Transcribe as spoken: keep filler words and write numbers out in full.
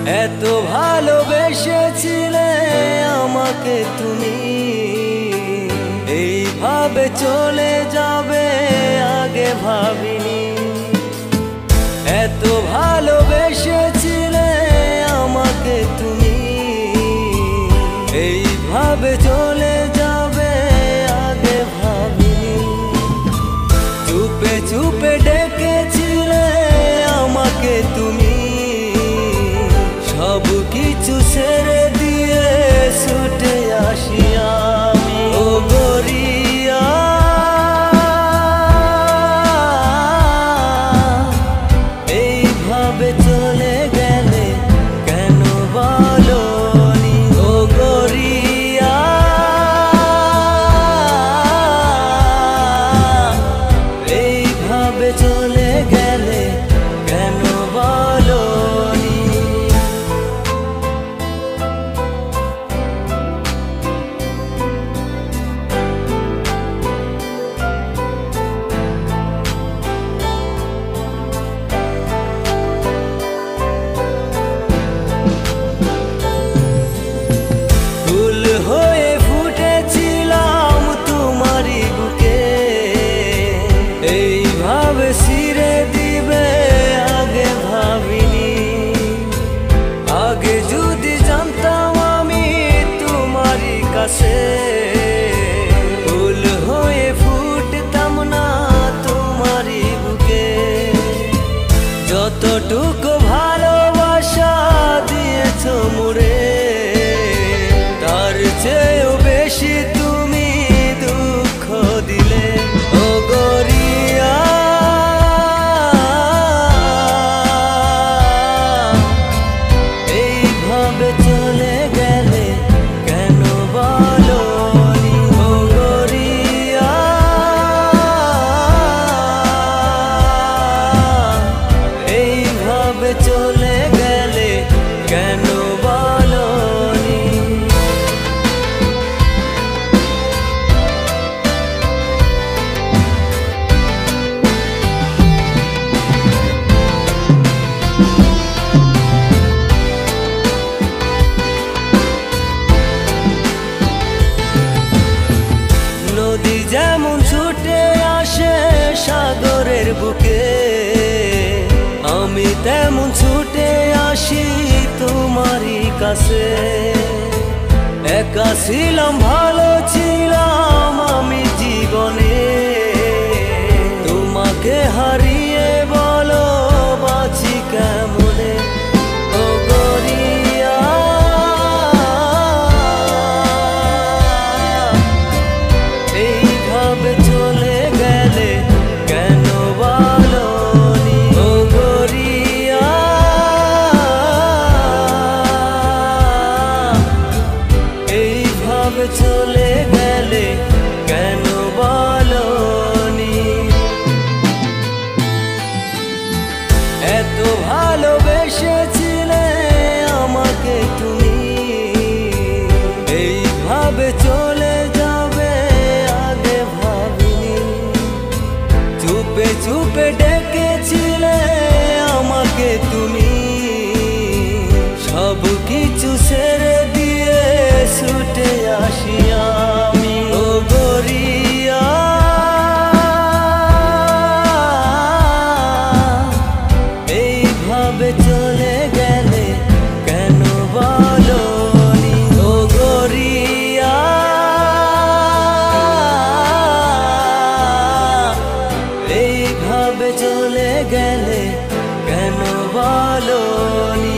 এত ভালোবেসেছিলে আমাকে তুমি, এইভাবে চলে যাবে আগে ভাবিনি। এত ভালোবেসেছিলে আমাকে তুমি, এইভাবে চলে যাবে আগে ভাবিনি। চুপে চুপে ডেকেছিলে আমাকে তুমি, সব কিছু ছেড়ে দিয়ে ছুটে আসি আমি। ও গরিয়া এইভাবে চলে গেলে কেন বলোনি? ও গরিয়া এইভাবে চলে গেলে কেন বলোনি? হয়ে ফুটেছিলাম তোমারই বুকে, এইভাবে ছিঁড়ে দিবে আগে ভাবিনি। আগে যদি জানতাম আমি তোমারই কাছে, ফুল হয়ে ফুটতাম না তোমারই বুকে। যতটুকু ভালোবাসা দিয়েছ মোরে, তার চেয়েও বেশি তুমি দুঃখ দিলে। ও গরিয়া এইভাবে চলে গেলে কেন বলোনি? ও গরিয়া এইভাবে চলে গেলে কেন বলোনি? নদী যেমন ছুটে আসে সাগরের বুকে, আমি তেমন ছুটে আসি তোমারই কাছে। একা ছিলাম ভালো ছিলাম আমি জীবনে, তোমাকে হারিয়ে বলো বাঁচি কেমনে? ও গরিয়া এইভাবে চলে গেলে কেন বলোনি? ও গরিয়া এইভাবে চলে গেলে কেন বলোনি? এত ভালোবেসেছিলে আমাকে তুমি, এইভাবে চলে যাবে আগে ভাবিনি। চুপে চুপে ডেকেছিলে আমাকে তুমি, সব কিছু ছেড়ে দিয়ে ছুটে আসি আমি। ও গরিয়া এইভাবে চলে গেলে কেন বলোনি? ও গরিয়া এইভাবে চলে গেলে কেন বলোনি?